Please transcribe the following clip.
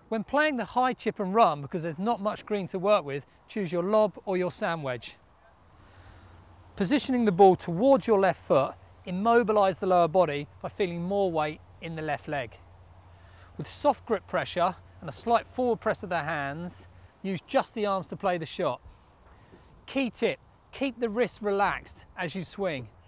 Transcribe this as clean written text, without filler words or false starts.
When playing the high chip and run, because there's not much green to work with, choose your lob or your sand wedge. Positioning the ball towards your left foot, immobilise the lower body by feeling more weight in the left leg. With soft grip pressure and a slight forward press of the hands, use just the arms to play the shot. Key tip, keep the wrists relaxed as you swing.